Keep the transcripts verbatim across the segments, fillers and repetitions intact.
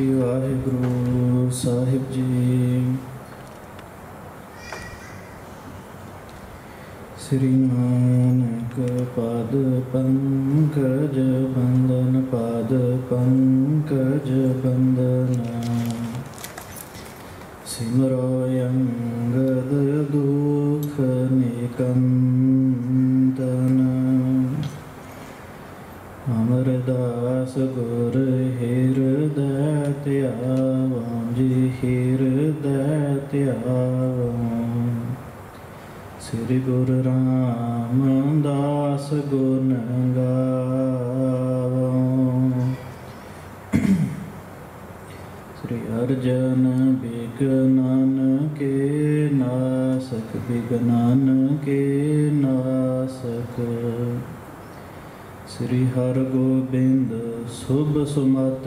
श्री वाहिगुरु साहिब जी। श्री नानक पाद पंकज बंदन, पाद पंकज बंदना। सिमरो अंगद दुख निकंदन। अमरदास गुर हृदय त्यावा जी, हृदय त्यावा। श्री गुरु रामदास गुण गावो। श्री अर्जन बिगनन के नासक, बिगनन के नासक। श्री हरगोबिंद शुभ सुमत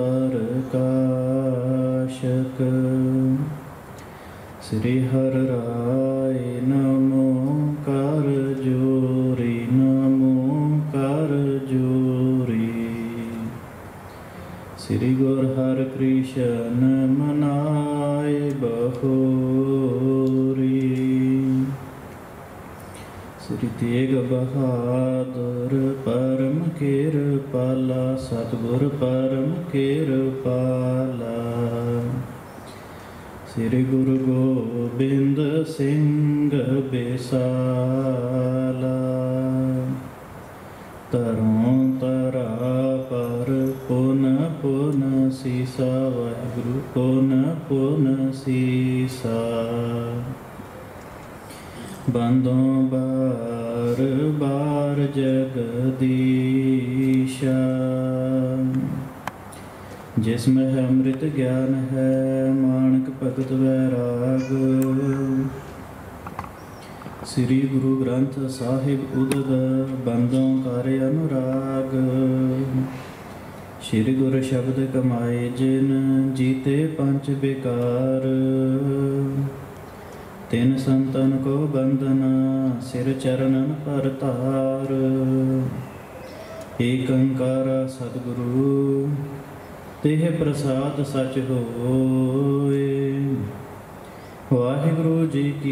प्रकाशक। श्री हर राय नमो कर जोरी, नमो कर जोरी। श्री गुर हर कृष्ण मनाए बहोरी। श्री तेग बहादुर परम कृपाला, सतगुर परम कृपाला। श्री गुरु गोबिंद सिंह बेसाला। तरों तरा पर पुन पुन सीसा, वाहिगुरु पुन पुन सीसा। बंदों बार बार जगदीशा। जिसमें है अमृत ज्ञान है, माणक भगत वैराग। श्री गुरु ग्रंथ साहिब उदद, बंदों कार्य अनुराग। श्री गुरु शब्द कमाए जिन, जीते पंच बेकार। तिन संतन को बंदना, सिर चरणन पर तार। एक ओंकार सतगुरु, तेह प्रसाद सच होए। वाहिगुरु जी की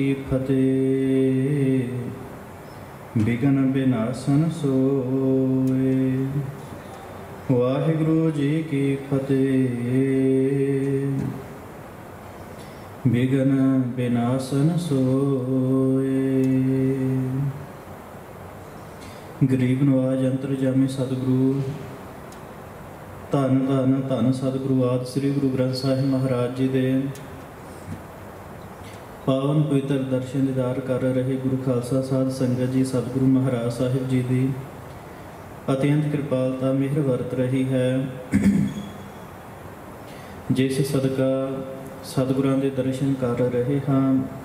फतेह, बिघन बिनासन सोए। वाहिगुरु जी की फतेह, बिघन बिनासन सोए। गरीब नवाज अंतरजामी सतगुरु धन धन धन सतगुरु आदि श्री गुरु ग्रंथ साहिब महाराज जी दे पावन पवित्र दर्शन दीदार कर रहे गुरु खालसा साध संगत जी, सतगुरु महाराज साहिब जी की अत्यंत कृपालता मेहर वरत रही है। जिस सदका सतगुरां दे दर्शन कर रहे हाँ।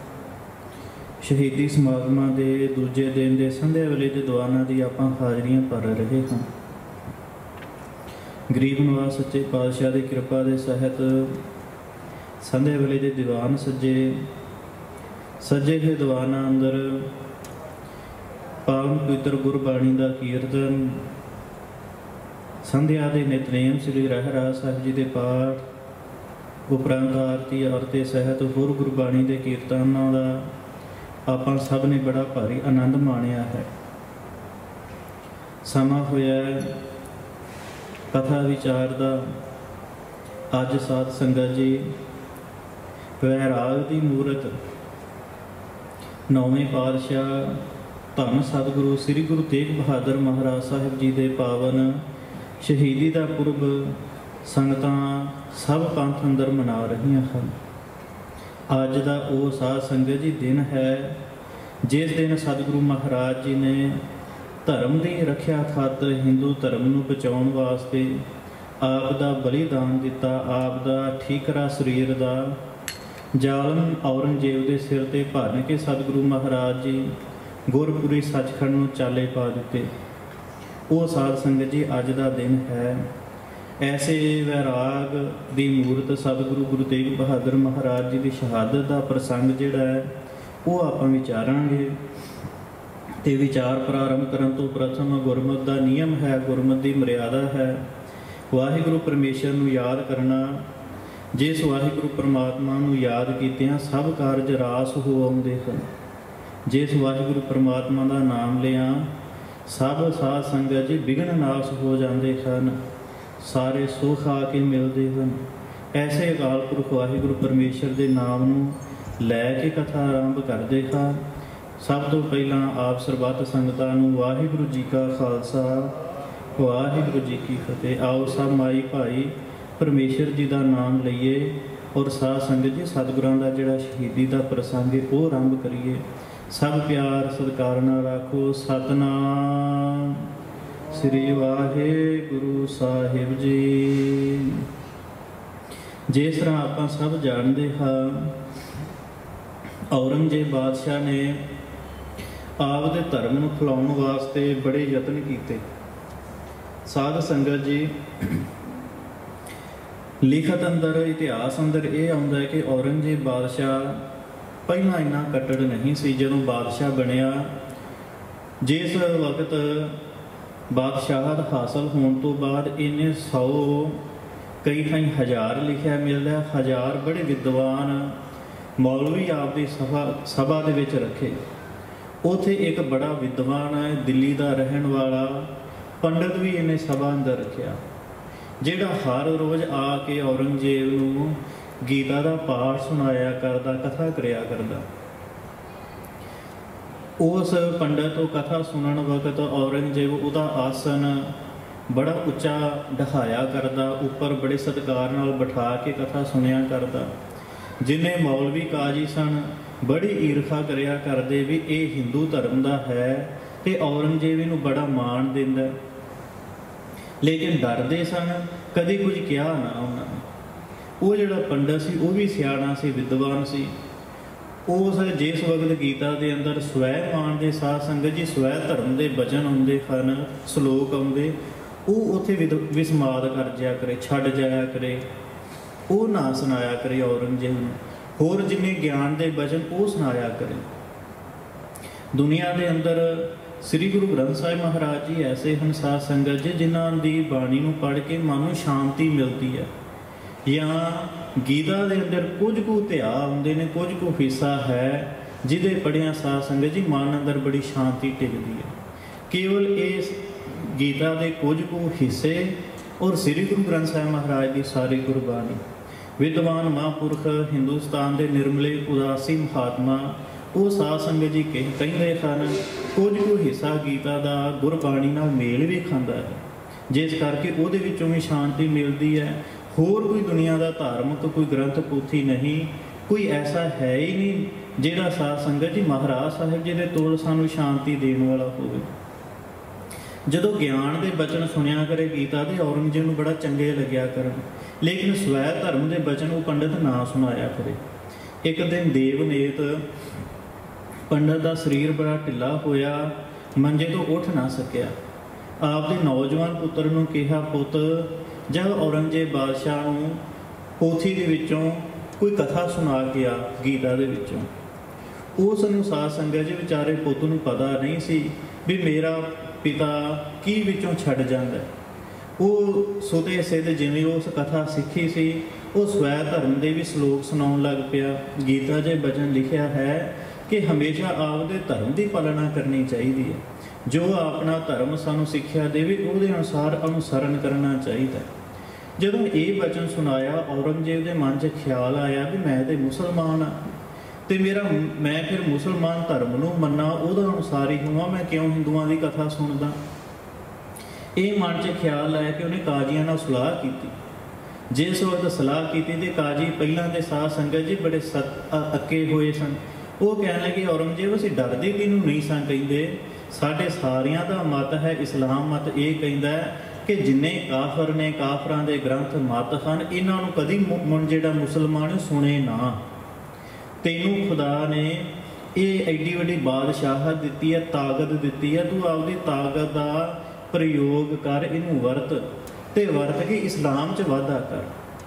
शहीदी समागमां दे दूजे दिन दे संध्या वेले दे दीवानां दी आपां हाजरियां भर रहे हाँ। गरीब नवाज सच्चे पातशाह की कृपा के सहित संध्या वेले के दीवान सज्जे सज्जे के दीवाना अंदर पावन पवित्र गुरबाणी का कीर्तन, संध्या के नितनेम श्री रहराज साहिब जी के पाठ, उपरंत आरती आरती सहित होर गुरबाणी के कीर्तनों का आपां सब ने बड़ा भारी आनंद माणिया है। समा होया कथा विचार का। अज साध संगत जी वैराग की मूरत नौवें पातशाह धन सतगुरु श्री गुरु तेग बहादुर महाराज साहिब जी के पावन शहीदी का पुरब संगतां सब पंथ अंदर मना रही हैं। अज का वो साध संगत जी दिन है जिस दिन सतगुरु महाराज जी ने धर्म की रखिया खातर हिंदू धर्म नूं बचाउण वास्ते आप दा बलिदान दिता। आप दा ठीकरा शरीर का जालम औरंगजेब के सिर ते भरन के सतगुरु महाराज जी गुरपुरी सचखंड नूं चाले पा दिते। वो साध संगत जी अज का दिन है। ऐसे वैराग की मूरत सतगुरु गुरु तेग बहादुर महाराज जी की शहादत का प्रसंग जिहड़ा है वो आपां विचारांगे। ते विचार प्रारंभ करन तो प्रथम गुरमत का नियम है, गुरमत की मर्यादा है। ਵਾਹਿਗੁਰੂ ਪਰਮੇਸ਼ਰ ਨੂੰ ਯਾਦ ਕਰਨਾ। ਜਿਸ ਵਾਹਿਗੁਰੂ ਪਰਮਾਤਮਾ ਨੂੰ ਯਾਦ ਕੀਤਿਆਂ ਸਭ ਕਾਰਜ ਰਾਸ ਹੋ ਆਉਂਦੇ ਹਨ। ਜਿਸ ਵਾਹਿਗੁਰੂ ਪਰਮਾਤਮਾ ਦਾ ਨਾਮ ਲਿਆ ਸਭ ਸਾਧ ਸੰਗਤ ਜੀ ਵਿਘਨ ਨਾਸ਼ ਹੋ ਜਾਂਦੇ ਹਨ, ਸਾਰੇ ਸੁਖ ਆ ਕੇ ਮਿਲਦੇ ਹਨ। ਐਸੇ ਅਕਾਲ ਪੁਰਖ ਵਾਹਿਗੁਰੂ ਪਰਮੇਸ਼ਰ ਦੇ ਨਾਮ ਨੂੰ ਲੈ ਕੇ ਕਥਾ ਆਰੰਭ ਕਰਦੇ ਹਾਂ। ਸਭ ਤੋਂ ਪਹਿਲਾਂ ਆਪ ਸਰਬੱਤ ਸੰਗਤਾਂ ਨੂੰ ਵਾਹਿਗੁਰੂ ਜੀ ਕਾ ਖਾਲਸਾ ਵਾਹਿਗੁਰੂ ਜੀ ਕੀ ਫਤਿਹ। ਆਓ ਸਭ ਮਾਈ ਭਾਈ ਪਰਮੇਸ਼ਰ ਜੀ ਦਾ ਨਾਮ ਲਈਏ ਔਰ ਸਾਧ ਸੰਗਤ ਜੀ ਸਤਿਗੁਰਾਂ ਦਾ ਜਿਹੜਾ ਸ਼ਹੀਦੀ ਦਾ ਪ੍ਰਸੰਗ ਹੈ ਉਹ ਆਰੰਭ ਕਰੀਏ। ਸਭ ਪਿਆਰ ਸਤਿਕਾਰ ਨਾਲ ਆਖੋ ਸਤਿਨਾਮ ਸ੍ਰੀ ਵਾਹਿਗੁਰੂ ਸਾਹਿਬ ਜੀ। ਜਿਸ ਤਰ੍ਹਾਂ ਆਪਾਂ ਸਭ ਜਾਣਦੇ ਹਾਂ, ਔਰੰਗਜ਼ੇਬ ਬਾਦਸ਼ਾਹ ਨੇ ਆਪ ਦੇ ਧਰਮ ਨੂੰ ਫੈਲਾਉਣ ਵਾਸਤੇ ਬੜੇ ਯਤਨ ਕੀਤੇ। ਸਾਧ ਸੰਗਤ ਜੀ ਲਿਖਤ ਅੰਦਰ ਇਤਿਹਾਸ ਅੰਦਰ ਇਹ ਆਉਂਦਾ ਹੈ ਕਿ ਔਰੰਗਜ਼ੇਬ ਬਾਦਸ਼ਾਹ ਪਹਿਲਾਂ ਇੰਨਾ ਕੱਟੜ ਨਹੀਂ ਸੀ। ਜਦੋਂ ਬਾਦਸ਼ਾਹ ਬਣਿਆ, ਜਿਸ ਵਕਤ ਬਾਦਸ਼ਾਹਤ ਹਾਸਲ ਹੋਣ ਤੋਂ ਬਾਅਦ ਇਹਨੇ ਸੌ ਕਈ ਥਾਈਂ ਹਜ਼ਾਰ ਲਿਖਿਆ ਮਿਲਦਾ। ਹਜ਼ਾਰ ਬੜੇ ਵਿਦਵਾਨ ਮੌਲਵੀ ਆਪਦੀ ਸਭਾ ਸਭਾ ਦੇ ਵਿੱਚ ਰੱਖੇ। ਉੱਥੇ ਇੱਕ ਬੜਾ ਵਿਦਵਾਨ ਹੈ ਦਿੱਲੀ ਦਾ ਰਹਿਣ ਵਾਲਾ ਪੰਡਤ ਵੀ ਇਹਨੇ ਸਭਾ ਅੰਦਰ ਰੱਖਿਆ, ਜਿਹੜਾ ਹਰ ਰੋਜ਼ ਆ ਕੇ ਔਰੰਗਜ਼ੇਬ ਨੂੰ ਗੀਤਾ ਦਾ ਪਾਠ ਸੁਣਾਇਆ ਕਰਦਾ, ਕਥਾ ਕਰਿਆ ਕਰਦਾ। ਉਸ ਪੰਡਤ ਤੋਂ ਕਥਾ ਸੁਣਨ ਵਕਤ ਔਰੰਗਜ਼ੇਬ ਉਹਦਾ ਆਸਨ ਬੜਾ ਉੱਚਾ ਢਹਾਇਆ ਕਰਦਾ, ਉੱਪਰ ਬੜੇ ਸਤਿਕਾਰ ਨਾਲ ਬਿਠਾ ਕੇ ਕਥਾ ਸੁਣਿਆ ਕਰਦਾ। ਜਿੰਨੇ ਮੌਲਵੀ ਕਾਜੀ ਸਨ ਬੜੀ ਈਰਖਾ ਕਰਿਆ ਕਰਦੇ ਵੀ ਇਹ ਹਿੰਦੂ ਧਰਮ ਦਾ ਹੈ ਤੇ ਔਰੰਗਜ਼ੇਬ ਇਹਨੂੰ ਬੜਾ ਮਾਣ ਦਿੰਦਾ, ਲੇਕਿਨ ਡਰਦੇ ਸਨ, ਕਦੀ ਕੁਝ ਕਿਹਾ ਨਾ ਉਹਨਾਂ ਨੇ। ਉਹ ਜਿਹੜਾ ਪੰਡਤ ਸੀ ਉਹ ਵੀ ਸਿਆਣਾ ਸੀ, ਵਿਦਵਾਨ ਸੀ। ਉਸ ਜਿਸ ਵਕਤ ਗੀਤਾ ਦੇ ਅੰਦਰ ਸਵੈ ਮਾਣ ਦੇ ਸਾਧ ਸੰਗਤ ਜੀ ਸਵੈ ਧਰਮ ਦੇ ਬਚਨ ਆਉਂਦੇ ਹਨ, ਸ਼ਲੋਕ ਆਉਂਦੇ, ਉਹ ਉੱਥੇ ਵਿਦ ਵਿਸਮਾਦ ਕਰ ਜਾਇਆ ਕਰੇ, ਛੱਡ ਜਾਇਆ ਕਰੇ, ਉਹ ਨਾ ਸੁਣਾਇਆ ਕਰੇ ਔਰੰਗਜ਼ੇਬ ਨੂੰ। ਹੋਰ ਜਿੰਨੇ ਗਿਆਨ ਦੇ ਬਚਨ ਉਹ ਸੁਣਾਇਆ ਕਰੇ। ਦੁਨੀਆ ਦੇ ਅੰਦਰ ਸ੍ਰੀ ਗੁਰੂ ਗ੍ਰੰਥ ਸਾਹਿਬ ਮਹਾਰਾਜ ਜੀ ਐਸੇ ਹਨ ਸਾਧ ਸੰਗਤ ਜੀ ਜਿਨ੍ਹਾਂ ਦੀ ਬਾਣੀ ਨੂੰ ਪੜ੍ਹ ਕੇ ਮਨ ਨੂੰ ਸ਼ਾਂਤੀ ਮਿਲਦੀ ਹੈ। ਜਾਂ ਗੀਤਾ ਦੇ ਅੰਦਰ ਕੁਝ ਕੁ ਧਿਆ ਆਉਂਦੇ ਨੇ, ਕੁਝ ਕੁ ਹਿੱਸਾ ਹੈ ਜਿਹਦੇ ਪੜ੍ਹਿਆ ਸਾਧ ਸੰਗਤ ਜੀ ਮਨ ਅੰਦਰ ਬੜੀ ਸ਼ਾਂਤੀ ਟਿਕਦੀ ਹੈ। ਕੇਵਲ ਇਸ ਗੀਤਾ ਦੇ ਕੁਝ ਕੁ ਹਿੱਸੇ ਔਰ ਸ੍ਰੀ ਗੁਰੂ ਗ੍ਰੰਥ ਸਾਹਿਬ ਮਹਾਰਾਜ ਦੀ ਸਾਰੀ ਗੁਰਬਾਣੀ। ਵਿਦਵਾਨ ਮਹਾਂਪੁਰਖ ਹਿੰਦੁਸਤਾਨ ਦੇ ਨਿਰਮਲੇ ਉਦਾਸੀ ਮਹਾਤਮਾ ਉਹ ਸਾਧ ਸੰਗਤ ਜੀ ਕਹਿ ਕਹਿੰਦੇ ਹਨ ਕੁਝ ਕੁ ਹਿੱਸਾ ਗੀਤਾ ਦਾ ਗੁਰਬਾਣੀ ਨਾਲ ਮੇਲ ਵੀ ਖਾਂਦਾ ਹੈ, ਜਿਸ ਕਰਕੇ ਉਹਦੇ ਵਿੱਚੋਂ ਵੀ ਸ਼ਾਂਤੀ ਮਿਲਦੀ ਹੈ। ਹੋਰ ਕੋਈ ਦੁਨੀਆ ਦਾ ਧਾਰਮਿਕ ਕੋਈ ਗ੍ਰੰਥ ਪੋਥੀ ਨਹੀਂ, ਕੋਈ ਐਸਾ ਹੈ ਹੀ ਨਹੀਂ ਜਿਹੜਾ ਸਾਧ ਸੰਗਤ ਜੀ ਮਹਾਰਾਜ ਸਾਹਿਬ ਜੀ ਦੇ ਤੋਲ ਸਾਨੂੰ ਸ਼ਾਂਤੀ ਦੇਣ ਵਾਲਾ ਹੋਵੇ। ਜਦੋਂ ਗਿਆਨ ਦੇ ਬਚਨ ਸੁਣਿਆ ਕਰੇ ਗੀਤਾ ਦੇ, ਔਰੰਗਜ਼ੇਬ ਨੂੰ ਬੜਾ ਚੰਗੇ ਲੱਗਿਆ ਕਰਨ, ਲੇਕਿਨ ਸਵੈ ਧਰਮ ਦੇ ਬਚਨ ਉਹ ਪੰਡਤ ਨਾ ਸੁਣਾਇਆ ਕਰੇ। ਇੱਕ ਦਿਨ ਦੇਵਨੇਤ ਪੰਡਤ ਦਾ ਸਰੀਰ ਬੜਾ ਢਿੱਲਾ ਹੋਇਆ, ਮੰਜੇ ਤੋਂ ਉੱਠ ਨਾ ਸਕਿਆ। ਆਪਦੇ ਨੌਜਵਾਨ ਪੁੱਤਰ ਨੂੰ ਕਿਹਾ, ਪੁੱਤ ਜਦ ਔਰੰਗਜ਼ੇਬ ਬਾਦਸ਼ਾਹ ਨੂੰ ਪੋਥੀ ਦੇ ਵਿੱਚੋਂ ਕੋਈ ਕਥਾ ਸੁਣਾ ਕੇ ਆ ਗੀਤਾ ਦੇ ਵਿੱਚੋਂ। ਉਸ ਨੂੰ ਸਾਧ ਸੰਗਤ ਜੀ ਵਿਚਾਰੇ ਪੁੱਤ ਨੂੰ ਪਤਾ ਨਹੀਂ ਸੀ ਵੀ ਮੇਰਾ ਪਿਤਾ ਕੀ ਵਿੱਚੋਂ ਛੱਡ ਜਾਂਦਾ। ਉਹ ਸੁਤੇ ਸਿੱਧ ਜਿਵੇਂ ਉਸ ਕਥਾ ਸਿੱਖੀ ਸੀ ਉਹ ਸਵੈ ਧਰਮ ਦੇ ਵੀ ਸ਼ਲੋਕ ਸੁਣਾਉਣ ਲੱਗ ਪਿਆ। ਗੀਤਾ ਦੇ ਬਚਨ ਲਿਖਿਆ ਹੈ ਕਿ ਹਮੇਸ਼ਾ ਆਪਦੇ ਧਰਮ ਦੀ ਪਾਲਣਾ ਕਰਨੀ ਚਾਹੀਦੀ ਹੈ। ਜੋ ਆਪਣਾ ਧਰਮ ਸਾਨੂੰ ਸਿੱਖਿਆ ਦੇਵੇ ਉਹਦੇ ਅਨੁਸਾਰ ਅਨੁਸਰਨ ਕਰਨਾ ਚਾਹੀਦਾ। ਜਦੋਂ ਇਹ ਬਚਨ ਸੁਣਾਇਆ ਔਰੰਗਜ਼ੇਬ ਦੇ ਮਨ 'ਚ ਖਿਆਲ ਆਇਆ ਵੀ ਮੈਂ ਤੇ ਮੁਸਲਮਾਨ ਹਾਂ ਤੇ ਮੇਰਾ ਮੈਂ ਫਿਰ ਮੁਸਲਮਾਨ ਧਰਮ ਨੂੰ ਮੰਨਾਂ, ਉਹਦਾ ਅਨੁਸਾਰ ਹੀ ਹੋਵਾਂ, ਮੈਂ ਕਿਉਂ ਹਿੰਦੂਆਂ ਦੀ ਕਥਾ ਸੁਣਦਾ। ਇਹ ਮਨ 'ਚ ਖਿਆਲ ਆਇਆ ਕਿ ਉਹਨੇ ਕਾਜ਼ੀਆਂ ਨਾਲ ਸਲਾਹ ਕੀਤੀ। ਜਿਸ ਵਕਤ ਸਲਾਹ ਕੀਤੀ ਤੇ ਕਾਜ਼ੀ ਪਹਿਲਾਂ ਦੇ ਸਾਧ ਸੰਗਤ ਜੀ ਬੜੇ ਸਤ ਅੱਕੇ ਹੋਏ ਸਨ। ਉਹ ਕਹਿਣ ਲੱਗੇ ਔਰੰਗਜ਼ੇਬ ਅਸੀਂ ਡਰਦੇ ਤੈਨੂੰ ਨਹੀਂ ਸਾਂ ਕਹਿੰਦੇ, ਸਾਡੇ ਸਾਰਿਆਂ ਦਾ ਮਤ ਹੈ ਇਸਲਾਮ ਮਤ ਇਹ ਕਹਿੰਦਾ ਕਿ ਜਿੰਨੇ ਕਾਫਰ ਨੇ ਕਾਫਰਾਂ ਦੇ ਗ੍ਰੰਥ ਮਤ ਹਨ ਇਹਨਾਂ ਨੂੰ ਕਦੀ ਮੁੰ ਜਿਹੜਾ ਮੁਸਲਮਾਨ ਸੁਣੇ ਨਾ। ਤੈਨੂੰ ਖੁਦਾ ਨੇ ਇਹ ਐਡੀ ਵੱਡੀ ਬਾਦਸ਼ਾਹਤ ਦਿੱਤੀ ਹੈ, ਤਾਕਤ ਦਿੱਤੀ ਹੈ, ਤੂੰ ਆਪਦੀ ਤਾਕਤ ਦਾ ਪ੍ਰਯੋਗ ਕਰ, ਇਹਨੂੰ ਵਰਤ ਤੇ ਵਰਤ ਕੇ ਇਸਲਾਮ 'ਚ ਵਾਧਾ ਕਰ।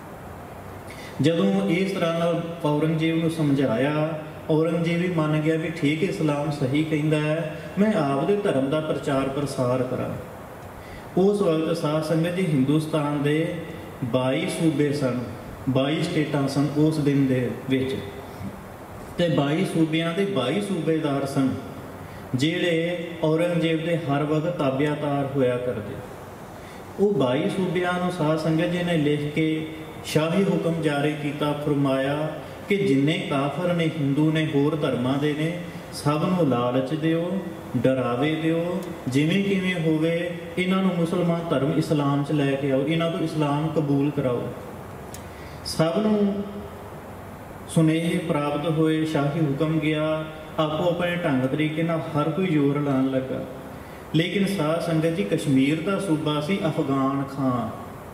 ਜਦੋਂ ਇਸ ਤਰ੍ਹਾਂ ਨਾਲ ਔਰੰਗਜ਼ੇਬ ਨੂੰ ਸਮਝਾਇਆ, ਔਰੰਗਜ਼ੇਬ ਵੀ ਮੰਨ ਗਿਆ ਵੀ ਠੀਕ ਇਸਲਾਮ ਸਹੀ ਕਹਿੰਦਾ ਹੈ, ਮੈਂ ਆਪਦੇ ਧਰਮ ਦਾ ਪ੍ਰਚਾਰ ਪ੍ਰਸਾਰ ਕਰਾਂ। उस वक्त साध संगत जी हिंदुस्तान के बाई सूबे सन, बाई स्टेटां सन उस दिन दे विच, ते बाई सूबियां दे बाई सूबेदार सन जिहड़े औरंगजेब के हर वक्त ताबियादार होया करते। वो बाई सूबियां नूं साध संगत जी ने लिख के शाही हुक्म जारी किया, फरमाया कि जिन्ने काफर ने, हिंदू ने, होर धर्मां दे ने, सब नूं लालच दिओ, डरावे दिओ, जिवें किवें होवे इन्हां नूं मुसलमान धर्म इस्लाम च लैके आओ, इन्हां तों इस्लाम कबूल कराओ। सब नूं सुनेहे प्राप्त होए, शाही हुक्म गया, आपो अपने ढंग तरीके नाल हर कोई जोर लान लगा। लेकिन साध संगत जी कश्मीर का सूबा सी अफगान खान,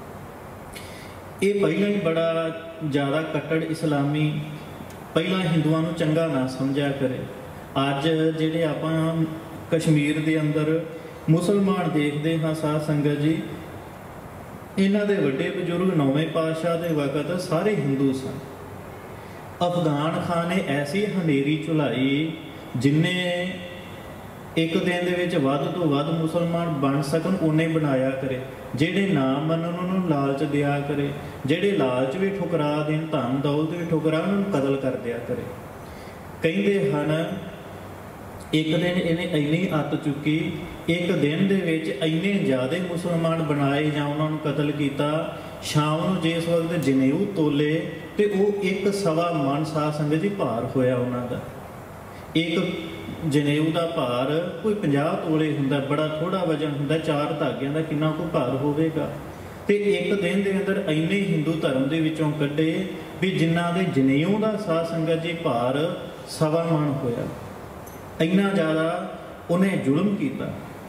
ये पहला ही बड़ा ज़्यादा कट्टर इस्लामी, पहला हिंदुओं को चंगा ना समझा करे। अज जिहड़े आपां कश्मीर के अंदर मुसलमान देखते हाँ साध संगत जी, इन्हां दे वड्डे बजुर्ग नौवें पातशाह के वक्त सारे हिंदू सन। अफगान खान ने ऐसी हनेरी झुलाई जिन्ने एक दिन दे विच वध तो वध मुसलमान बन सकन उन्हें बनाया करे, जेडे ना मनन उन्होंने लालच दिया करे, जेडे लालच भी ठुकरा देन, धन दौलत भी ठुकरा उन्होंने कतल कर दिया करे। कहते हैं एक दिन इन्हें इन्नी अत चुकी, एक दिन दे विच इन्ने ज़्यादा मुसलमान बनाए जां उन्होंने कतल किया, शाम को जिस वक्त जनेऊ तोले तो वो एक सवा मन साध संगत जी भार होया उन्हां दा। एक जनेऊ का भार कोई पचास तोले हुंदा, बड़ा थोड़ा वजन हुंदा, चार धागियां दा किन्ना को भार होवेगा। तो एक दिन के अंदर इन्ने हिंदू धर्म के विचों कड्ढे भी जिन्हां दे जनेऊ का साध संगत जी भार सवा मन होया, इन्ना ज़्यादा उन्हें जुल्म किया।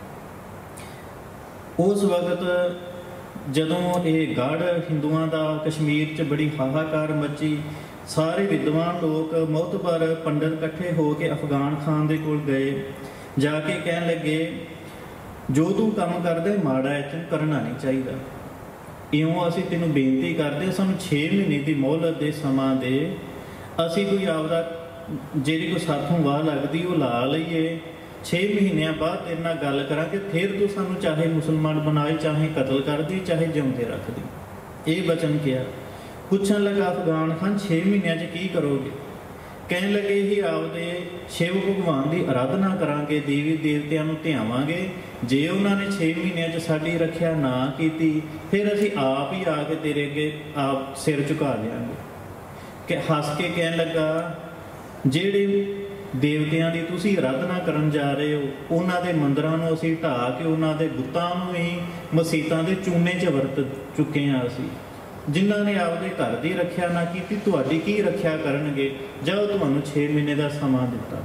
उस वक्त जदों ये गढ़ हिंदुआं दा कश्मीर च बड़ी हाहाकार मची, सारे विद्वान लोग मोहतबर पंडित इकट्ठे हो के अफगान खान दे कोल गए, जाके कहन लगे जो तू काम करदे माड़ा इच करना नहीं चाहिए, इउं असीं तैनूं बेनती करदे सानूं छे महीने की मोहलत दे समा दे, असीं कोई आपदा जिहड़ी कोई साथों वाह लगदी वो ला लईए, छे महीनों बाद तेरे नाल गल करांगे, फिर तू सानूं चाहे मुसलमान बनाए, चाहे कतल कर दी, चाहे जिउंदे रख दी। ये वचन किया। पुछन लगा अफगान खान छे महीनों च की करोगे? कहन लगे ही आपदे शिव भगवान की आराधना करांगे, देवी देवतियां नूं ध्यावांगे, जे उन्होंने छे महीनों च साडी रखिया ना कीती फिर असीं आप ही आके तेरे अगे आप सिर झुका देंगे। कि हस के कहन लगा जिहड़े देवतियां की तुसीं आराधना करन जा रहे हो उन्हां दे मंदिरां नूं असीं ढा के उन्हां दे बुतां नूं ही मसीतां दे चूने च वरत चुके हैं। असीं जिन्हां ने आपदे घर की रखिया ना कीती तुहाडी की रखिया करनगे, जाओ तुहानूं छे महीने का समा दिता।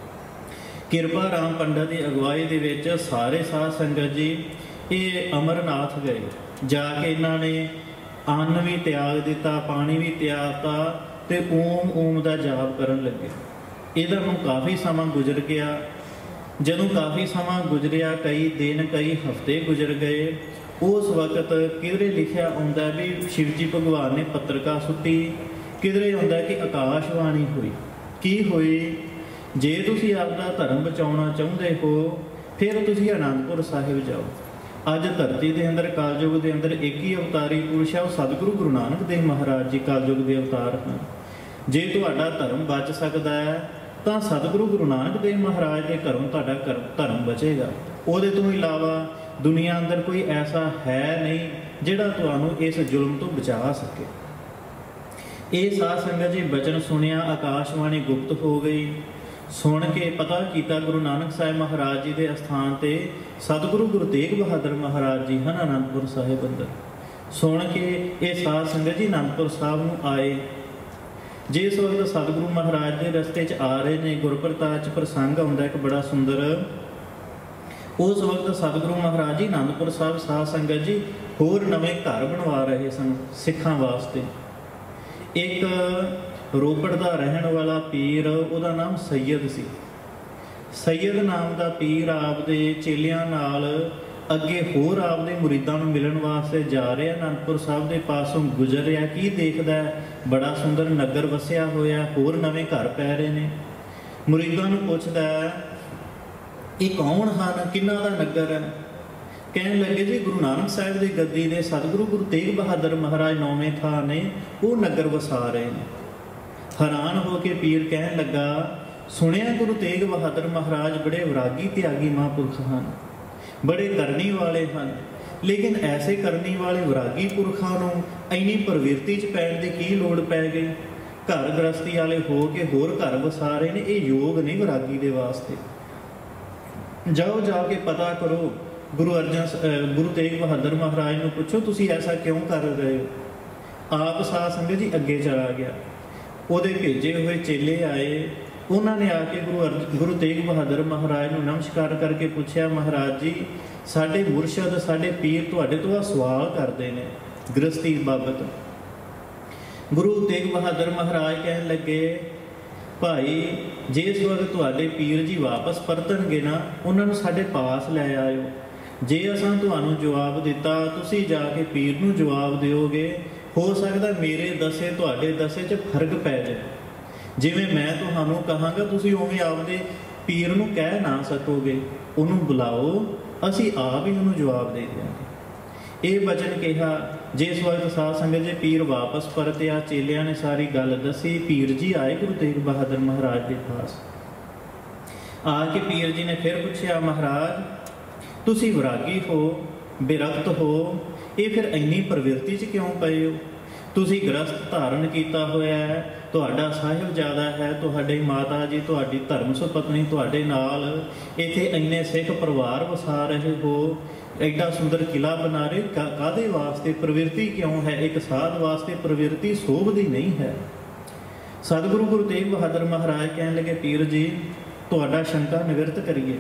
किरपा राम पंडित की अगवाई दे विच सारे साध संगत जी ये अमरनाथ गए, जाके इन्हां ने अन्न भी त्याग दिता, पानी भी त्यागता ते ओम ओम का जाप करन लगे। इहदा नूं काफ़ी समा गुजर गया। जदों काफ़ी समा गुजरिया, कई दिन कई हफ्ते गुजर गए, उस वक्त किधरे लिखिया आउंदा भी शिवजी भगवान ने पत्रिका सुट्टी, किधरे आउंदा कि आकाशवाणी हुई। की हुई? जे तुसीं आपदा धर्म बचाउणा चाहुंदे हो फिर तुसीं आनंदपुर साहिब जाओ। अज धरती के अंदर कलयुग के अंदर एक ही अवतारी पुरुष है, वो सतगुरु गुरु नानक देव महाराज जी कलयुग के अवतार हैं। जे तुहाडा धर्म बच सकता है तो सतगुरु गुरु नानक देव महाराज के घरों तुहाडा धर्म बचेगा। उहदे तो इलावा दुनिया अंदर कोई ऐसा है नहीं जिहड़ा तुहानूं इस जुल्म तो बचा सके। ये साध संगत जी बचन सुनिया, आकाशवाणी गुप्त हो गई। सुन के पता किया गुरु नानक साहिब महाराज जी के अस्थान से सतगुरु गुरु तेग बहादुर महाराज जी हैं आनंदपुर साहिब अंदर। सुन के ये साध संगत जी आनंदपुर साहिब नूं आए। जिस वक्त सतगुरु महाराज के रस्ते च आ रहे ने, गुरप्रताप च प्रसंग आउंदा एक बड़ा सुंदर। उस वक्त सतगुरु महाराज जी आनंदपुर साहिब साध संगत जी होर नवे घर बनवा रहे सन सिखां वास्ते। एक रोपड़ का रहन वाला पीर, उहदा नाम सैयद सी। सैयद नाम का पीर आपदे चेलियां नाल अगे होर आपदे मुरीदां नूं मिलण वास्ते जा रहे आनंदपुर साहिब के पासों गुजर रहा। की देखदा है? बड़ा सुंदर नगर वसिया होया, होर नवे घर पै रहे ने। मुरीदां नूं पुछदा ये कौन हन, किन्हां दा नगर है? कहन लगे जी गुरु नानक साहिब की गद्दी दे सतगुरु गुरु तेग बहादुर महाराज नौवें थां ने वो नगर वसा रहे हैं। हैरान होके पीर कहन लगा, सुनिया गुरु तेग बहादुर महाराज बड़े विरागी त्यागी महापुरख हैं, बड़े करनी वाले हैं, लेकिन ऐसे करनी वाले विरागी पुरखों को इन्नी प्रवृत्ति च पैण की की लोड़ पै गई। घर गृहस्थी वाले हो के होर घर वसा रहे हैं, ये योग नहीं विरागी दे वास्ते। जाओ जाके पता करो, गुरु अर्जन गुरु तेग बहादुर महाराज ने पूछो तुसी ऐसा क्यों कर रहे हो। आप साध संगत जी अगे चला गया, उहदे भेजे हुए चेले आए, उन्होंने आके गुरु अर्जन गुरु तेग बहादुर महाराज को नमस्कार करके पूछा, महाराज जी साडे मुरशद साडे पीर तुहाडे तो आ सवाल करते हैं गृहस्थी बाबत। गुरु तेग बहादुर महाराज कहन लगे, भाई जिस वक्त तुहाडे पीर जी वापस परतणगे ना, उन्होंने साडे पास लै आयो। जे असां तुहानूं जवाब दिता, तुसीं जाके पीर नूं जवाब दिओगे, हो सकदा मेरे दसे तुहाडे दसे च फर्क पै जाए। जिवें मैं तुहानूं कहांगा तुसीं उवें आपदे पीर नूं कह ना सकोगे। उहनूं बुलाओ, असीं आप ही उहनूं जवाब दे देंगे। ये वचन कहा। जिस वक्त साध संगत जी पीर वापस परत्या, चेलियां ने सारी गल दसी। पीर जी आए गुरु तेग बहादुर महाराज के पास आके पीर जी ने फिर पूछा, महाराज तुसी विरागी हो, बिरक्त हो, ये फिर इन्नी प्रवृत्ति च क्यों पए हो? तुसी गृहस्थ धारण किया होया है, तुहाडा साहिबजादा है, तुहाडे माता जी तुहाडी धर्म सुपत्नी तुहाडे नाल इत्थे इन्ने सिख परिवार वसा रहे हो, एडा सुंदर किला बना रहे, का, कादे वास्ते प्रवृत्ति क्यों है? एक साध वास्ते प्रवृत्ति शोभदी नहीं है। सतगुरु गुरु तेग बहादुर महाराज कहने लगे, पीर जी तुहाडा शंका निवृत्त करिए।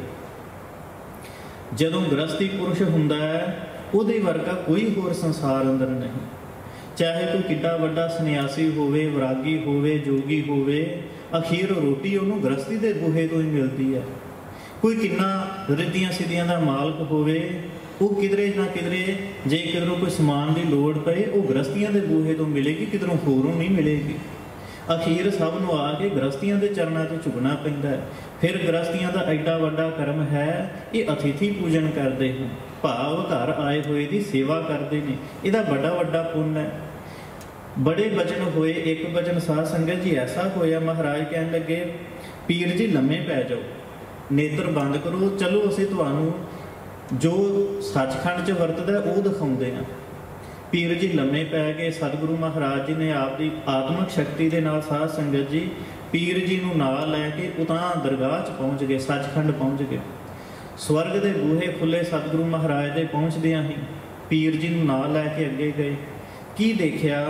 जदों गृहस्थी पुरुष हुंदा है, उहदे वर्गा कोई होर संसार अंदर नहीं। चाहे कोई किड्डा वड्डा सन्यासी होवे, विरागी होवे, जोगी होवे, अखीर रोटी उहनूं गृहस्थी दे बूहे तो ही मिलती है। कोई किन्ना रिद्धियां सिद्धियां दा मालक होवे, वो किधरे ना किधरे जे किधरों कोई समान की लोड़ पए, वो गृहस्थियां दे बूहे तो मिलेगी, किधरों होरों नहीं मिलेगी। अखीर सब नूं आके गृहस्थियां दे चरणों ते झुकना पैंदा है। फिर गृहस्थियां दा एडा वड्डा कर्म है, ये अतिथि पूजन करते हैं, भाव घर आए हुए की सेवा करते हैं, इहदा बड़ा वड्डा पुण्य है। बड़े वचन होए, एक वचन साध संगत जी ऐसा होया, महाराज कहन लगे, पीर जी लम्मे पै जाओ, नेत्र बंद करो, चलो असीं तुहानूं जो सचखंड च वरतदा वो दिखाउंदे हां। पीर जी लम्मे पै गए। सतगुरु महाराज जी ने आपकी आत्मक शक्ति के नाल साध संगत जी पीर जी नूं नाल लैके उतां दरगाह च पहुँच गए, सचखंड पहुँच गए। स्वर्ग के बूहे खुले सतगुरु महाराज दे पहुँचदियां ही पीर जी नूं नाल लैके अगे गए। की देखिया,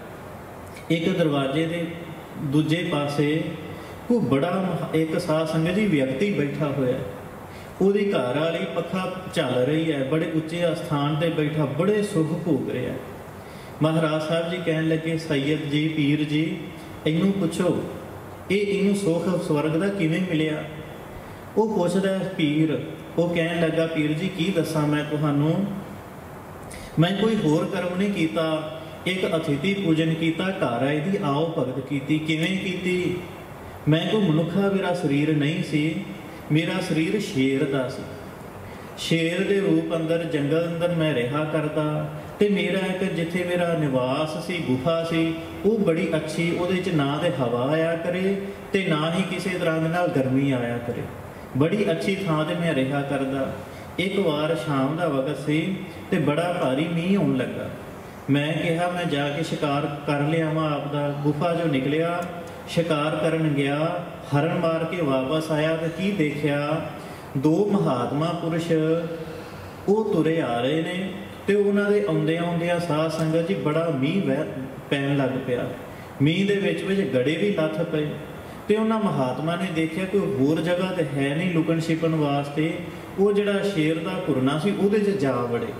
एक दरवाजे के दूजे पासे कोई बड़ा एक साध संगत जी व्यक्ति बैठा होया, ਉਹਦੀ घर वाली पखा झल रही है, बड़े उच्चे स्थान पर बैठा बड़े सुख भोग रहा है। महाराज साहब जी कहन लगे, सैयद जी पीर जी इनू पूछो, ये इनू सुख स्वर्ग का किवें मिलिया? वो पूछदा पीर, वो कहन लगा, पीर जी की दसा मैं तुहानू, मैं कोई होर कर्म नहीं कीता, एक अतिथि पूजन किया, घर आए दी आओ भगत की। किवें कीती? मैं कोई मनुखा मेरा शरीर नहीं सी, मेरा शरीर शेर का सी। शेर के रूप अंदर जंगल अंदर मैं रहा करता, तो मेरा एक जिथे मेरा निवास सी, गुफा सी, वो बड़ी अच्छी, उहदे च ना तो हवा आया करे तो ना ही किसी तरह के नाल गर्मी आया करे, बड़ी अच्छी थां ते मैं रहा करदा। एक बार शाम का वक्त सी ते बड़ा भारी मीह आउण लगा। मैं कहा मैं जाके शिकार कर लिया वा आपदा। गुफा जो निकलिया, शिकार करन गया, हरण मार के वापस आया तो की देखिया, दो महात्मा पुरुष वो तुरे आ रहे ने, तो उन्होंने आउंदे आउंदिया साध संगत जी बड़ा मीह वह पैन लग पिया। मीह दे विच विच गड़े भी लथ पे, तो उन्होंने महात्मा ने देखा कोई होर जगह तो है नहीं लुकन छिपन वास्ते, वो जिहड़ा शेर का घुरना सी उहदे च जा वड़े,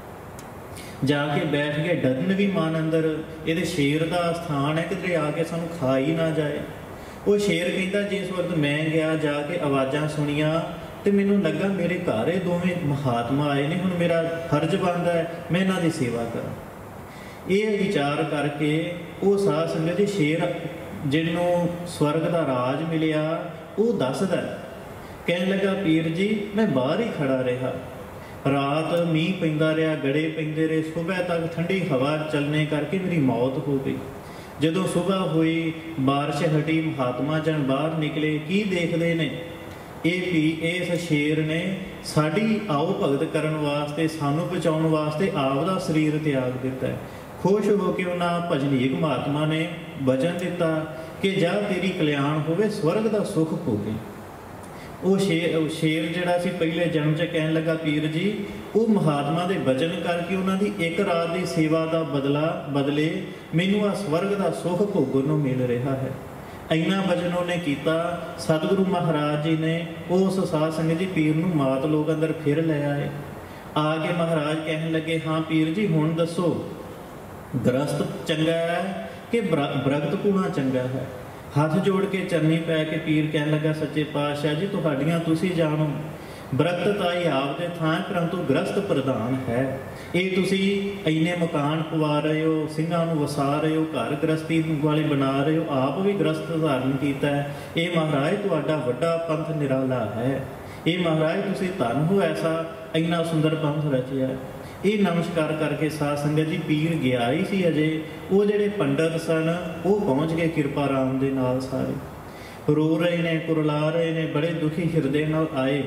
जाके बैठ गए। डरन भी मन अंदर, ये शेर का स्थान है, किधरे आके सानू खा ही ना जाए। वो शेर कहता, जिस वक्त मैं गया जाके आवाज़ां सुनिया तो मैनू लगा मेरे घर ये दोवें महात्मा आए ने, हुण मेरा फर्ज बनता है मैं इन्हां दी सेवा करा। ये विचार करके वो साध संगत जी शेर जिन्हों स्वर्ग का राज मिलिया वो दसदा, कहन लगा, पीर जी मैं बाहर ही खड़ा रहा, रात मीह पैंदा रहा, गड़े पैंदे रहे, सुबह तक ठंडी हवा चलने करके मेरी मौत हो गई। जदों सुबह हुई, बारिश हटी, महात्मा जन बाहर निकले, की देखते ने ये भी इस शेर ने साड़ी आओ भगत करन वास्ते, सानू बचाउण वास्ते आपदा शरीर त्याग दिता है। खुश होकर उन्होंने भजनीक महात्मा ने वचन दिता कि जा तेरी कल्याण होवे, स्वर्ग का सुख होवे। वो शेर शेर जिहड़ा सी पहले जन्म च कहन लगा पीर जी, वो महात्मा के वचन करके उन्होंने एक रात की सेवा का बदला बदले मैनू आ स्वर्ग का सुख भोगन नूं मिल रहा है। इन्ना वचन उन्हें किया। सतगुरु महाराज जी ने उस साध संगत जी पीर नूं मात लोग अंदर फिर ले आए। आके महाराज कहन लगे, हाँ पीर जी हुण दसो गृहस्थ चंगा है कि ब्रगत कूणा चंगा है। हाथ जोड़ के चरनी पै के पीर कहन लगा, सच्चे पातशाह जी तुहाड़ियां तुसी जानो, ब्रगत ताई आपदे थां परंतु गृहस्थ प्रधान है। ये तुसी इन्ने मकान पवा रहे हो, ਸਿੰਘਾਂ ਨੂੰ वसा रहे हो, घर गृहस्थी वाले बना रहे हो, आप भी गृहस्थ धारण किया है। ये महाराज तुहाडा वड्डा पंथ निराला है। ये महाराज तुसी धन हो ऐसा इन्ना सुंदर पंथ रचिया। ये नमस्कार करके साध संगत जी पीर गया ही सी, अजे वो जिहड़े पंडित सन वो पहुँच गए किरपा राम दे नाल। सारे रो रहे ने, कुरला रहे ने, बड़े दुखी हिरदे नाल आए।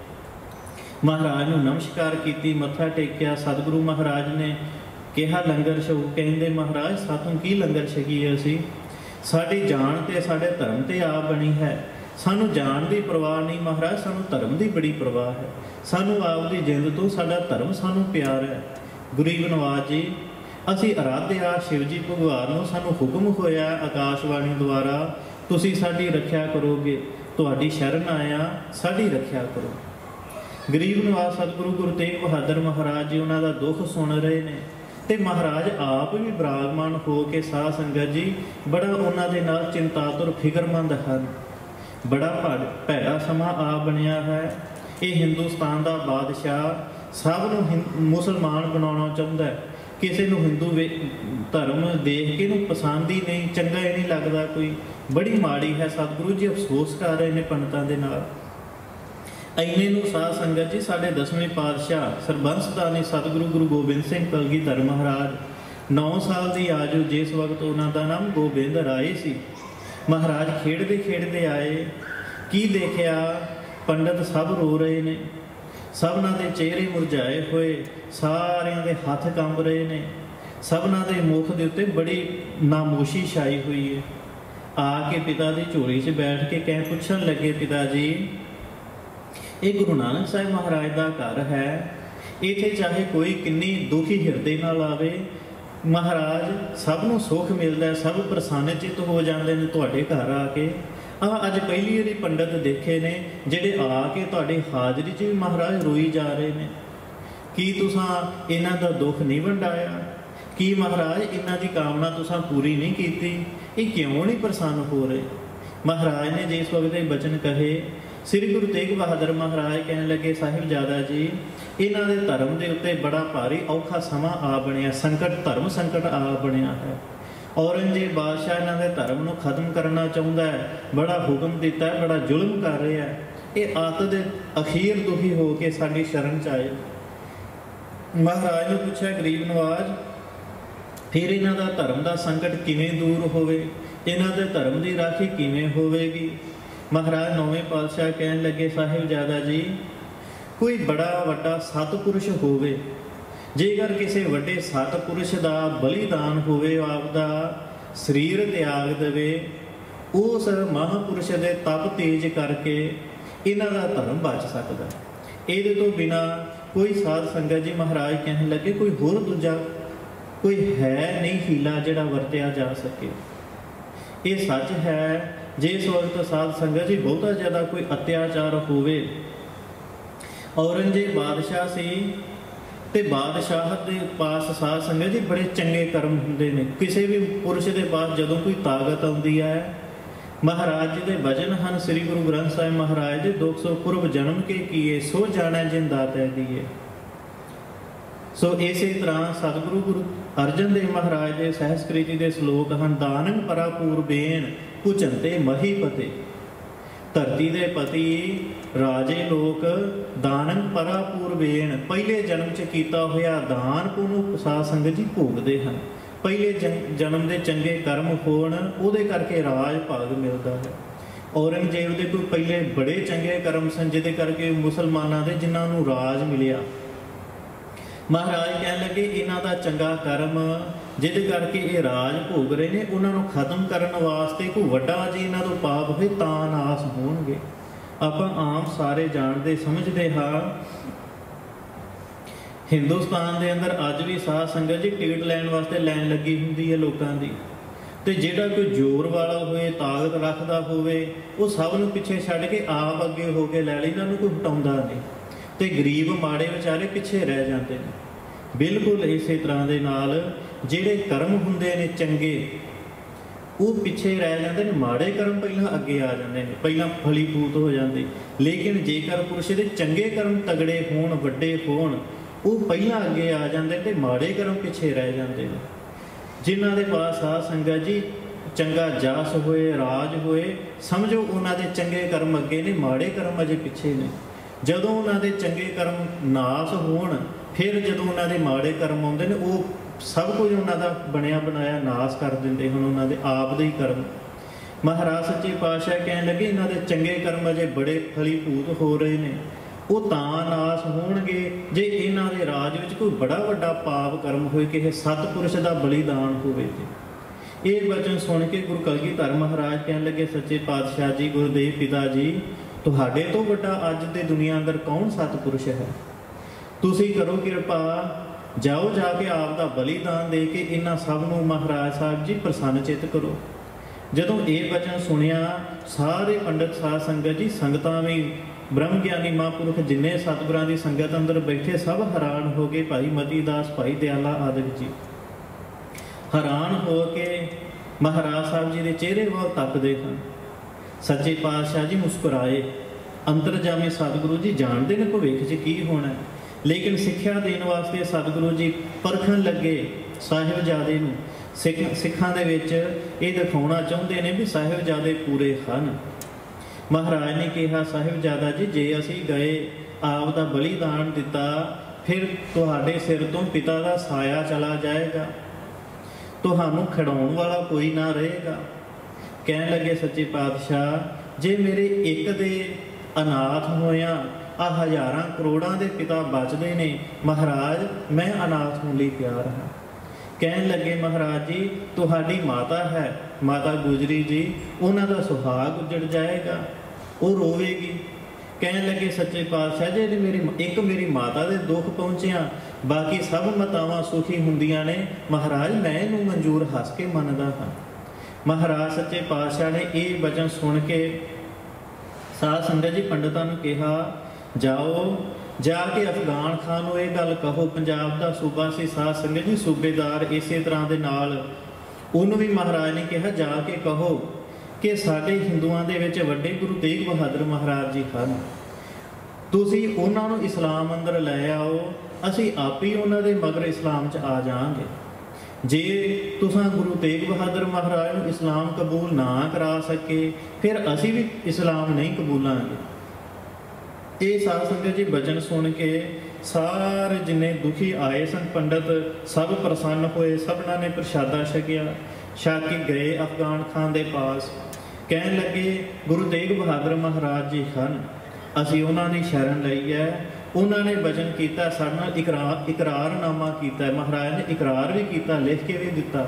महाराज नूं नमस्कार की, मत्था टेकिया। सतगुरु महाराज ने कहा लंगर छको। कहते महाराज सातों की लंगर छकीए, असी साडी जान ते साडे धर्म ते आ बनी है। सानू जान की परवाह नहीं महाराज, सानू धर्म की बड़ी परवाह है। सानू आपदी जिंद तो साडा धर्म सानू प्यार है। गरीब नवाज जी असी आराध्या शिव जी भगवान नूं सानू हुक्म होया आकाशवाणी द्वारा, तुसी साडी रख्या करोगे, तुहाडी शरण आया, साडी रख्या करो। गरीब नवाज सतगुरु गुरु तेग बहादुर महाराज जी उन्हों का दुख सुन रहे हैं ते महाराज आप भी विराजमान हो के साध संगत जी बड़ा उन्होंने नाल चिंतातुर फिक्रमंद हैं। बड़ा भैड़ा समा आ बनया है। ये हिंदुस्तान का बादशाह सब नूं मुसलमान बनाना चाहता है। किसी नूं हिंदू धर्म देख के नूं पसंद ही नहीं, चंगा ही नहीं लगता कोई। बड़ी माड़ी है। सतगुरु जी अफसोस कर रहे हैं पंडितां दे नाल। इन्ने नूं साध संगत जी साढ़े दसवें पातशाह सरबंसदानी सतगुरु गुरु गोबिंद सिंह कलगीधर महाराज नौ साल की आजू जिस वक्त उन्हों का नाम गोबिंद राय सी। महाराज खेडते खेडते आए, की देखिया पंडित सब रो रहे ने, सबना के चेहरे मुरझाए हुए, सारियां दे हाथ कंब रहे ने, सबना के मुख के उत्ते बड़ी नामोशी छाई हुई है। आके पिता की झोली च बैठ के कह पुछन लगे, पिता जी ये गुरु नानक साहिब महाराज का घर है, इत्थे चाहे कोई किन्नी दुखी हिरदे नाल आवे, महाराज सब नूं सुख मिलता है, सब प्रसन्न चित हो जाते हैं तुहाडे घर आके। आ अज पहली बारी पंडित देखे ने जिहड़े आके तुहाडे हाजरी च भी महाराज रोई जा रहे हैं। की तुसां इन्हां दा दुख नहीं वंडाया? की महाराज इन्हां दी कामना तुसां पूरी नहीं कीती? ये क्यों नहीं प्रसन्न हो रहे? महाराज ने जिस वक्त ये बचन कहे, श्री गुरु तेग बहादुर महाराज कहने लगे, साहिबजादा जी इन्हां दे धर्म के उत्ते बड़ा भारी औखा समा आ बनया, संकट धर्म संकट आ बनया है। औरंगजेब बादशाह इन्हां दे धर्म नूं खत्म करना चाहुंदा है, बड़ा हुक्म दिता है, बड़ा जुल्म कर रहा है। ये आत दे अखीर दुखी हो के साडी शरण च आए। महाराज ने पूछा, गरीब नवाज फिर इन्हां दा धर्म का संकट किवें दूर होवे, इन्हां दे धर्म की राखी किवें होवेगी? महाराज नौवें पातशाह कहन लगे, साहिबजादा जी कोई बड़ा वड्डा सतपुरुष होवे, जेकर किसी वड्डे सतपुरुष का बलिदान होवे, आपदा शरीर त्याग देवे, उस महापुरुष के तप तेज करके इन्हां दा धर्म बच सकता। इहदे तो बिना कोई साध संगत जी महाराज कहन लगे कोई होर दूजा कोई है नहीं हीला जिहड़ा वरतिया जा सके। ये सच है। जिस वक्त साध संगत जी बहुता ज़्यादा कोई अत्याचार होवे, औरंगजेब बादशाह से ते बादशाह के पास साध संगत जी बड़े चंगे कर्म होंदे ने। किसी भी पुरुष के पास जदों कोई ताकत आउंदी है, महाराज जी के वचन हैं, श्री गुरु ग्रंथ साहिब महाराज जी दुख सौ पूर्व जन्म के किए, सो जाने जिन दाता दिए। सो इस तरह सतगुरु गुरु अर्जन देव महाराज के सहस्कृति के श्लोक हैं, दानंग परा पूर्वेन पुचनते महीपते। धरती दे पति राजे लोक दानन परा पूर्वेण, पहले जन्म च कीता होया दान पुण्य साध संगत जी भोगते हैं। पहले जन्म के चंगे कर्म होण उहदे करके राज भाग मिलता है। औरंगजेब के कोई पहले बड़े चंगे कर्म सन जिहदे करके मुसलमानों के जिन्होंने राज मिलिया। महाराज कह लगे इन्हों का चंगा कर्म जिहदे करके ये राज भोग रहे हैं, उन्होंने खत्म करने वास्ते कोई वड्डा जी इन्हों तो पाप होए तां नाश होणगे। आपां आम सारे जानते समझते हाँ, हिंदुस्तान के अंदर अज भी साध संगत जी टिकट लैन वास्ते लैन लगी हुंदी है लोगों की, तो जिहड़ा कोई जोर वाला होए ताकत रखता होवे वो सब नूं पिछे छड्ड के आप अगे हो के लै लैंदा, कोई हटाउंदा नहीं, तो गरीब माड़े बेचारे पिछे रह जाते हैं। बिल्कुल इस तरह के नाल जिहड़े कर्म हुंदे ने चंगे वो पिछे रह जाते हैं, माड़े कर्म पहला अगे आ जाते हैं, पहला फलीभूत हो जाते। लेकिन जेकर पुरुष के चंगे कर्म तगड़े होण वड्डे होण वो पहला अगे आ जाते हैं, तो माड़े कर्म पिछे रह जाते हैं। जिन्हों के पास साध संगत जी चंगा जस होए राज होए, समझो उन्होंने चंगे कर्म अगे ने, माड़े कर्म अजे पिछे ने। जदों उन्होंने चंगे कर्म नाश होण, फिर जदों उन्होंने माड़े कर्म आउंदे ने, वो सब कुछ उन्होंने बनया बनाया नाश कर देंगे हैं उन्होंने आप दे ही कर्म। महाराज सच्चे पातशाह कहन लगे इन्हों के चंगे कर्म अजे बड़े फलीभूत हो रहे हैं, वो तां नाश होणगे जे इन्हां दे राज विच कोई बड़ा वड्डा पाप कर्म होए, किसी सतपुरुष का बलिदान होवे। ये वचन सुन के गुरु कलगीधर महाराज कहन लगे सच्चे पातशाह जी गुरुदेव पिता जी, तुहाडे तो वड्डा अज दे दुनिया अंदर कौन सतपुरुष है? तुसी करो किरपा, जाओ जाके आप दा बलिदान दे के इन्हां सब नूं महाराज साहब जी प्रसन्न चित करो। जदों ये वचन सुनिया सारे पंडित साध संगत जी संगतां भी ब्रह्म ज्ञानी महापुरुष जिन्ने सतगुरां दी संगत अंदर बैठे सब हैरान हो गए। भाई मती दास, भाई दयाला आदिक जी हैरान हो के महाराज साहब जी के चेहरे वाल तकदे हैं। सच्चे पातशाह जी मुस्कुराए। अंतरजामी सतगुरु जी जानते हैं भविख च की होना है, लेकिन सिक्ख्या देने वास्ते सतगुरु जी परखण लगे साहिबजादे नूं। सिख सिखां दे विच ये दिखाउणा चाहुंदे ने भी साहिबजादे पूरे हन। महाराज ने कहा साहिबजादा जी जे असीं गए आप दा बलिदान दिता, फिर तुहाडे सिर तो पिता का साया चला जाएगा, तुहानूं खिडाउण वाला कोई ना रहेगा। कहन लगे सच्चे पातशाह जे मेरे एक दे अनाथ होया आ हज़ारां करोड़ां दे पिता बचदे ने, महाराज मैं अनाथ होने लई तैयार हाँ। कहन लगे महाराज जी तुहाडी माता है माता गुजरी जी, उन्हां दा सुहाग उजड़ जाएगा, वो रोवेगी। कहन लगे सच्चे पातशाह जे मेरी एक मेरी माता दे दुख पहुंचिया, बाकी सब मातावां सुखी हुंदियां ने, महाराज मैं इहनूं मंजूर हस के मनदा हाँ। महाराज सच्चे पातशाह ने ये वचन सुन के साध संगत जी पंडितां नूं कहा जाओ जाके अफगान खान नूं यह गल कहो, पंजाब का सूबा सी साध संगत जी सूबेदार इस तरह के नाल उन्होंने भी महाराज ने कहा जाके कहो कि साडे हिंदुओं के विच वड्डे गुरु तेग बहादुर महाराज जी हन, तुसीं उन्हां नूं इस्लाम अंदर लै आओ, असीं आप ही उन्हां दे मगर इस्लाम च आ जाएंगे। जे तुसां गुरु तेग बहादुर महाराज नूं इस्लाम कबूल ना करा सके फिर असीं भी इस्लाम नहीं कबूलांगे। ये साध संगत जी वचन सुन के सारे जिन्ने दुखी आए सन पंडित सब प्रसन्न होए, सबना ने प्रशादा छकिया, छक के गए अफगान खान के पास। कहन लगे गुरु तेग बहादुर महाराज जी हन, असीं उन्हां दी शरण लई है, उन्होंने वचन किया साडे नाल इकरार इकरारनामा किया, महाराज ने इकरार भी किया, लिख के भी दिता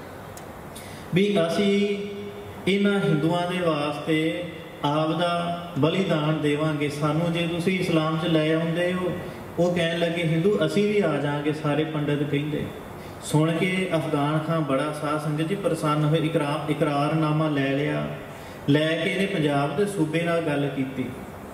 भी असीं इन्हां हिंदुआं दे वास्ते आपदा बलिदान देवांगे, सानू जे तुसीं इस्लाम च लै आउंदे हो। वो कहन लगे हिंदू असीं भी आ जाएंगे, सारे पंडित कहिंदे। सुन के अफगान खान बड़ा साध संगत जी प्रसन्न होए, इकरार इकरारनामा लै लिया, लैके इहने पंजाब के सूबे नाल गल कीती।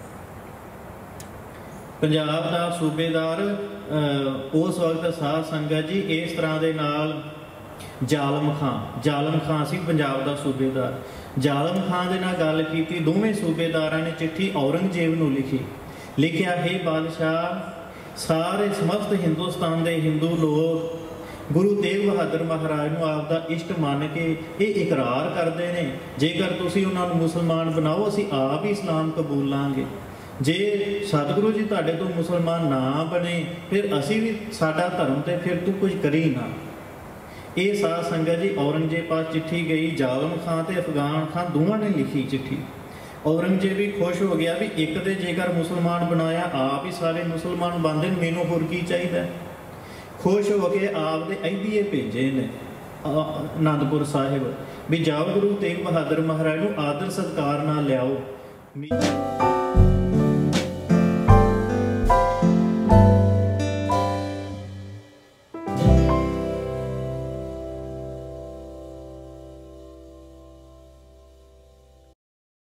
पंजाब का सूबेदार उस वक्त साध संगत जी इस तरह के नाल जालम खां जालम खां सी पंजाब का सूबेदार। जालम खां दे नाल गल कीती, दोवें सूबेदारां ने चिट्ठी औरंगजेब नूं लिखी, लिखिया हे बादशाह सारे समस्त हिंदुस्तान के हिंदू लोग गुरु तेग बहादुर महाराज नूं आप दा इष्ट मान के ये इकरार करते हैं, जेकर तुसीं उन्हां नूं मुसलमान बनाओ असीं आप ही इस्लाम कबूल लांगे। जे सतगुरु जी तुहाडे तो मुसलमान ना बने फिर असीं भी साडा धर्म ते फिर तू कुछ करी ना। ये साध संगत जी औरंगजेब पास चिट्ठी गई, जालम खां ते अफगान खां दोवां ने लिखी चिट्ठी। औरंगजेब भी खुश हो गया भी एक तो जेकर मुसलमान बनाया आप ही सारे मुसलमान बनते, मैनू होर की चाहिए। खुश हो के आप दे ऐदिए भेजे ने आनंदपुर साहिब भी जाओ गुरु तेग बहादुर महाराज नूं आदर सत्कार नाल लियाओ।